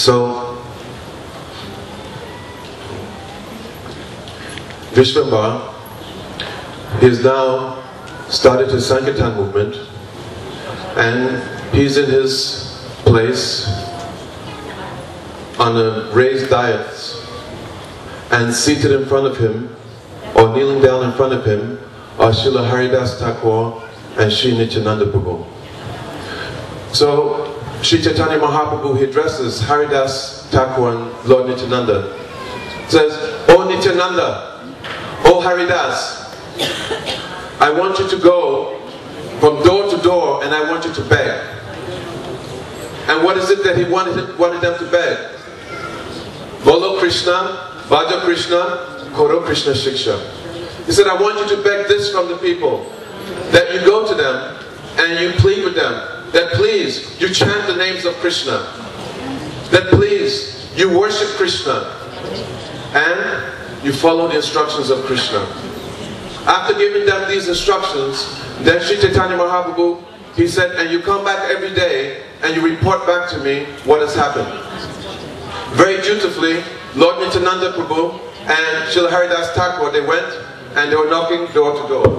So, Vishwambara, he's now started his Sankirtan movement, and he's in his place on a raised dais, and seated in front of him, or kneeling down in front of him, are Srila Haridas Thakur and Sri Nityananda Prabhu. So, Sri Caitanya Mahaprabhu, he addresses Haridas Thakur and Lord Nityananda. Says, "O Nityananda, O Haridas, I want you to go from door to door and I want you to beg." And what is it that he wanted them to beg? Bolo Krishna, Bhaja Krishna, Koro Krishna Shiksha. He said, I want you to beg this from the people, that you go to them and you plead with them, that please, you chant the names of Krishna, that please, you worship Krishna, and you follow the instructions of Krishna. After giving them these instructions, then Sri Caitanya Mahaprabhu, he said, and you come back every day and you report back to me what has happened. Very dutifully, Lord Nityananda Prabhu and Srila Haridas Thakur, they went and they were knocking door to door.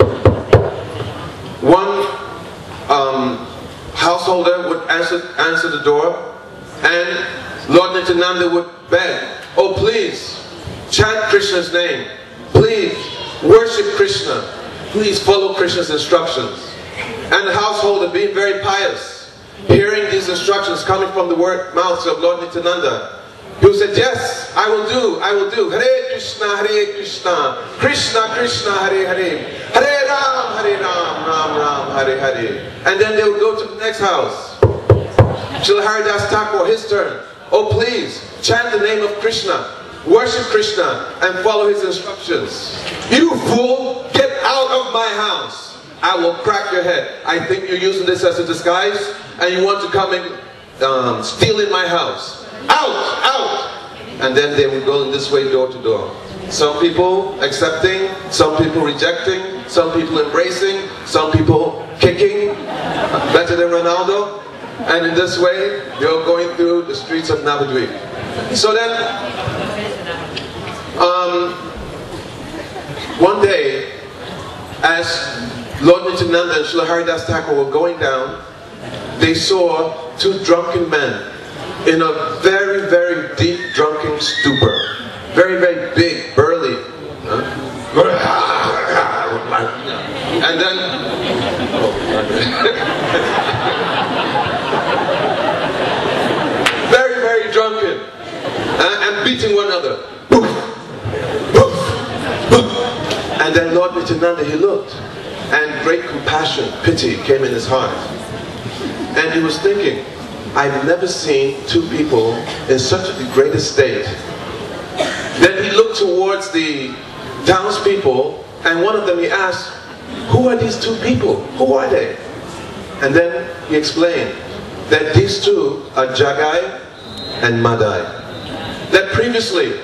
One householder would answer the door, and Lord Nityananda would beg, "Oh please, chant Krishna's name. Please, worship Krishna. Please follow Krishna's instructions." And the householder, being very pious, hearing these instructions coming from the mouths of Lord Nityananda, he said, "Yes, I will do, I will do. Hare Krishna, Krishna Krishna, Hare Hare, Hare Ram, Ram Ram, Hare Hare." And then they would go to the next house. Srila Haridas Thakur, his turn. "Oh please, chant the name of Krishna, worship Krishna, and follow his instructions." "You fool, get out of my house. I will crack your head. I think you're using this as a disguise, and you want to come and steal in my house. Out, out!" And then they would go in this way door to door. Some people accepting, some people rejecting, some people embracing, some people kicking, better than Ronaldo. And in this way, they're going through the streets of Navadvipa. So then, one day, as Lord Nityananda and Srila Haridas Thakur were going down, they saw two drunken men in a very, very deep drunken stupor. Very, very big, burly. And then very, very drunken, and beating one another. And then Lord Nityananda, he looked, and great compassion, pity came in his heart. And he was thinking, I've never seen two people in such a degraded state. Then he looked towards the townspeople, and one of them he asked, "Who are these two people? Who are they?" And then he explained that these two are Jagai and Madhai. That previously,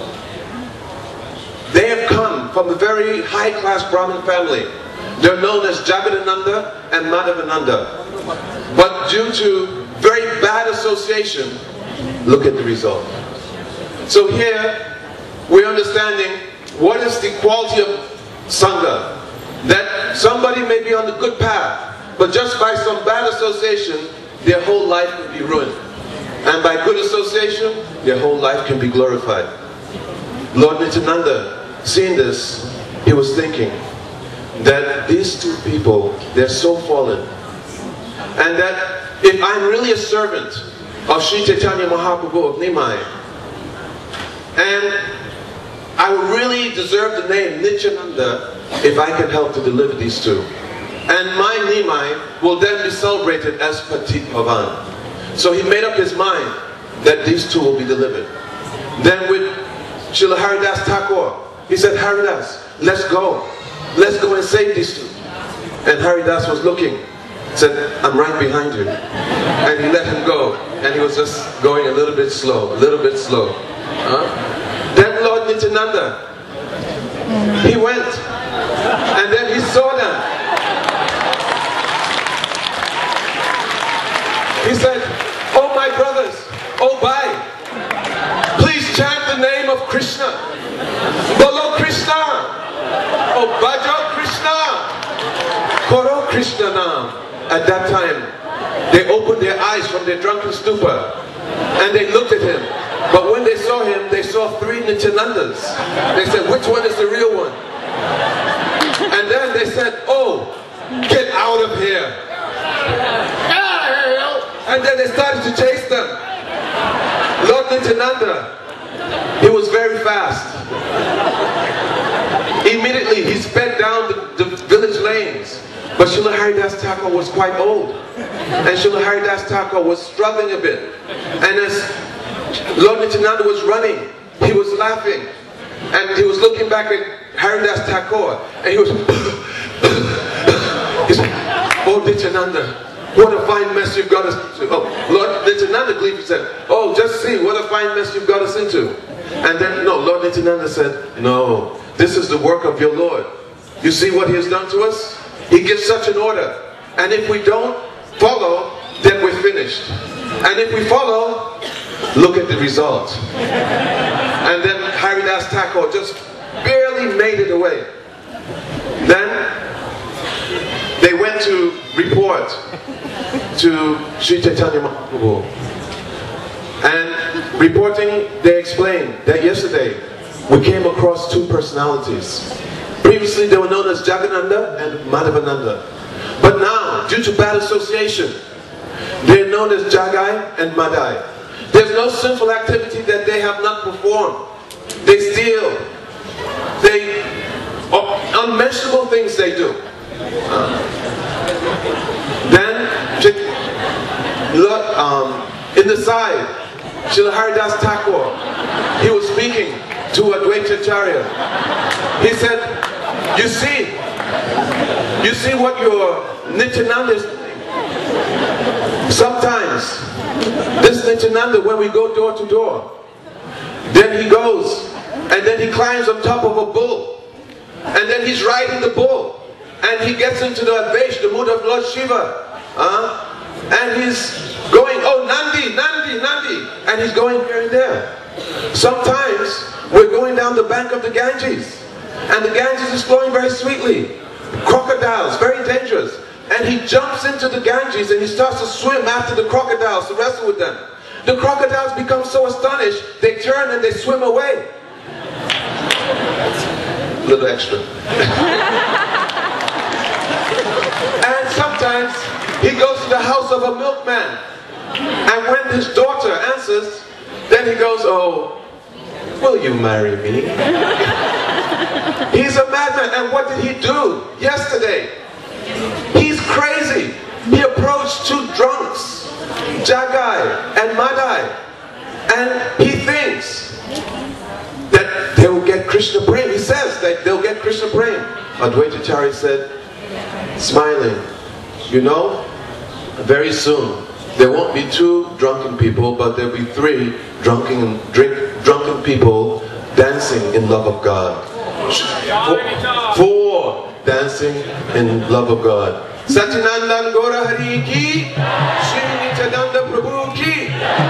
they have come from a very high-class Brahmin family. They're known as Jagadananda and Madhavananda. But due to very bad association, look at the result. So here, we're understanding what is the quality of Sangha. That somebody may be on the good path, but just by some bad association, their whole life can be ruined. And by good association, their whole life can be glorified. Lord Nityananda, seeing this, he was thinking that these two people, they're so fallen. And that if I'm really a servant of Sri Caitanya Mahaprabhu of Nimai, and I will really deserve the name Nityananda if I can help to deliver these two. And my Nimai will then be celebrated as Patit Pavan. So he made up his mind that these two will be delivered. Then with Srila Haridas Thakur, he said, "Haridas, let's go. Let's go and save these two." And Haridas was looking, said, "I'm right behind you." And he let him go. And he was just going a little bit slow, a little bit slow. Then Lord Nityananda, he went, and then he saw them. He said, "Oh my brothers, oh bye. Bolo Krishna! Oh, Bhajo Krishna! Koro Krishna Nam. At that time, they opened their eyes from their drunken stupor and they looked at him. But when they saw him, they saw 3 Nityanandas. They said, which one is the real one? And then they said, oh, get out of here. And then they started to chase them. Lord Nityananda, he was very fast. Immediately he sped down the village lanes. But Srila Haridas Thakur was quite old. And Srila Haridas Thakur was struggling a bit. And as Lord Nityananda was running, he was laughing. And he was looking back at Haridas Thakur. And he was... he said, oh Nityananda, what a fine mess you've got us into. Oh, Lord Nityananda gleefully said, oh, just see, what a fine mess you've got us into. And then, no, Lord Nityananda said, no, this is the work of your Lord. You see what he has done to us? He gives such an order. And if we don't follow, then we're finished. And if we follow, look at the result. And then Haridas Thakur just barely made it away. Then they went to report to Sri Caitanya Mahaprabhu. And reporting, they explained that yesterday we came across 2 personalities. Previously they were known as Jagadananda and Madhavananda. But now, due to bad association, they're known as Jagai and Madhai. There's no sinful activity that they have not performed. They steal. Unmentionable things they do. Then, in the side, Srila Haridas Thakur, he was speaking to Advaitacharya. He said, you see what your Nityananda is doing? Sometimes, this Nityananda, when we go door to door, then he goes, and then he climbs on top of a bull, and then he's riding the bull, and he gets into the Advaish, the mood of Lord Shiva, and he's going, oh Nandi, Nandi, Nandi, and he's going here and there. Sometimes, we're going down the bank of the Ganges, and the Ganges is flowing very sweetly. Crocodiles, very dangerous. And he jumps into the Ganges and he starts to swim after the crocodiles to wrestle with them. The crocodiles become so astonished, they turn and they swim away. A little extra. And sometimes he goes to the house of a milkman. And when his daughter answers, then he goes, oh, will you marry me? He's a madman. And what did he do yesterday? He's crazy. He approached 2 drunks, Jagai and Madhai, and he thinks that they will get Krishna Prem. He says that they'll get Krishna Prem. Advaitacharya said, smiling, you know, very soon there won't be 2 drunken people, but there'll be 3 drunken people dancing in love of God. 4 dancing in love of God. Satinandan Gora Hari Ki, Sri Nityananda Prabhu Ki,